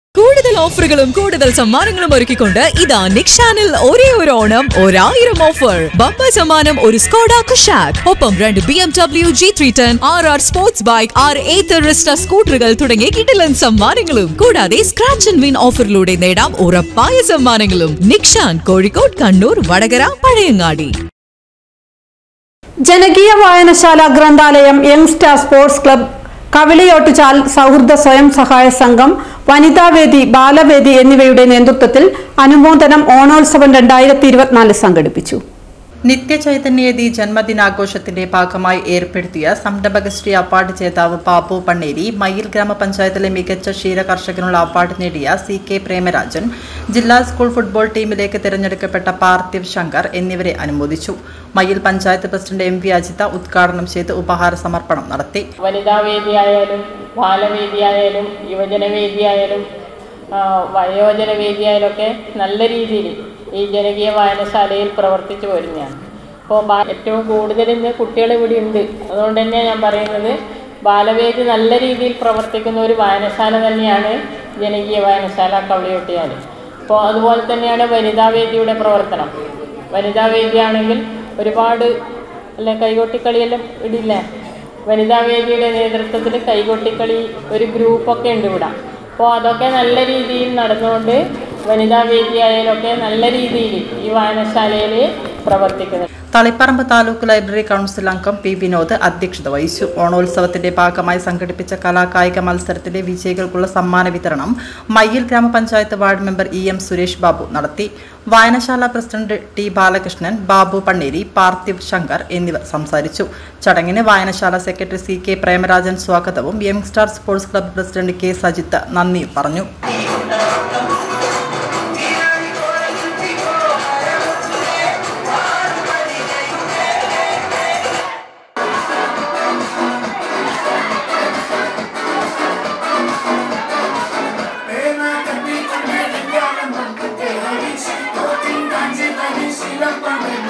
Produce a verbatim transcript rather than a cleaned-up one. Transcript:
കൂടുതൽ ഓഫറുകളും കൂടുതൽ സമ്മാനങ്ങളും ഒരുക്കിക്കൊണ്ട് ഇതാ നിക്ഷാനിൽ ഒരേ ഒരു ഓണം ഒരായിരം ഓഫർ. ബമ്പർ സമ്മാനം ഒരു സ്കോഡ കുഷാക്, ഒപ്പം രണ്ട് B M W G three ten, R R sports bike, R eight Rizta സ്കൂട്ടറുകൾ തുടങ്ങിയ കിടിലൻ സമ്മാനങ്ങളും. കൂടാതെ സ്ക്രാച്ച് ആൻഡ് വിൻ ഓഫറിലൂടെ നേടാം ഉറപ്പായ സമ്മാനങ്ങളും. നിക്ഷാൻ, കോഴിക്കോട്, കണ്ണൂർ, വടകര, പഴയങ്ങാടി. ജനകീയ വായനശാല ഗ്രന്ഥാലയം, young star sports club, Kaviliyottuchal സൗഹൃദ സ്വയം സഹായ സംഘം, വനിതാവേദി, ബാലവേദി എന്നിവയുടെ നേതൃത്വത്തിൽ അനുമോദനം ഓണോത്സവം രണ്ടായിരത്തി ഇരുപത്തിനാല് സംഘടിപ്പിച്ചു. നിത്യചൈതന്യവേദി ജന്മദിനാഘോഷത്തിന്റെ ഭാഗമായി ഏർപ്പെടുത്തിയ സംരംഭകശ്രീ അവാർഡ് ജേതാവ് ബാബു പണ്ണേരി, മയ്യിൽ ഗ്രാമപഞ്ചായത്തിലെ മികച്ച ക്ഷീര കർഷകനുള്ള അവാർഡ് നേടിയ സി കെ പ്രേമരാജൻ, ജില്ലാ സ്കൂൾ ഫുട്ബോൾ ടീമിലേക്ക് തിരഞ്ഞെടുക്കപ്പെട്ട പാർത്ഥിവ് ശങ്കർ എന്നിവരെ അനുമോദിച്ചു. Mayyil panchayat president M V Ajitha ഉദ്ഘാടനം ചെയ്ത് ഉപഹാര സമർപ്പണം നടത്തി. വനിതാവേദിയായാലും ബാലവേദിയായാലും യുവജനവേദിയായാലും വയോജനവേദിയായാലും ഒക്കെ നല്ല രീതിയിൽ ഈ ജനകീയ വായനശാലയിൽ പ്രവർത്തിച്ചു വരുന്നതാണ്. അപ്പോൾ ഏറ്റവും കൂടുതൽ ഇന്ന് കുട്ടികൾ ഇവിടെ ഉണ്ട്. അതുകൊണ്ട് തന്നെ ഞാൻ പറയുന്നത് ബാലവേദി നല്ല രീതിയിൽ പ്രവർത്തിക്കുന്ന ഒരു വായനശാല തന്നെയാണ് ജനകീയ വായനശാല കവളിയോട്ടുചാൽ. അപ്പോൾ അതുപോലെ തന്നെയാണ് വനിതാവേദിയുടെ പ്രവർത്തനം. വനിതാവേദിയാണെങ്കിൽ ഒരുപാട് അല്ലെ കൈകൊട്ടിക്കളിയെല്ലാം ഇടില്ല. വനിതാവേദിയുടെ നേതൃത്വത്തിൽ കൈകൊട്ടിക്കളി ഒരു ഗ്രൂപ്പൊക്കെ ഉണ്ട് ഇവിടെ. അപ്പോൾ അതൊക്കെ നല്ല രീതിയിൽ നടന്നുകൊണ്ട് വനിതാവേദിയായാലൊക്കെ നല്ല രീതിയിൽ ഈ വായനശാലയിൽ പ്രവർത്തിക്കുന്നത്. തളിപ്പറമ്പ് താലൂക്ക് ലൈബ്രറി കൗൺസിൽ അംഗം പി വിനോദ് അധ്യക്ഷത വഹിച്ചു. ഓണോത്സവത്തിന്റെ ഭാഗമായി സംഘടിപ്പിച്ച കലാകായിക മത്സരത്തിലെ വിജയികൾക്കുള്ള സമ്മാന വിതരണം മയ്യിൽ ഗ്രാമപഞ്ചായത്ത് ward member E M Suresh Babu നടത്തി. വായനശാല പ്രസിഡന്റ് ടി ബാലകൃഷ്ണൻ, ബാബു പണ്ണേരി, പാർത്ഥിവ് ശങ്കർ എന്നിവർ സംസാരിച്ചു. ചടങ്ങിന് വായനശാല സെക്രട്ടറി സി കെ പ്രേമരാജൻ സ്വാഗതവും young star sports club president K Sajith നന്ദി പറഞ്ഞു. Sila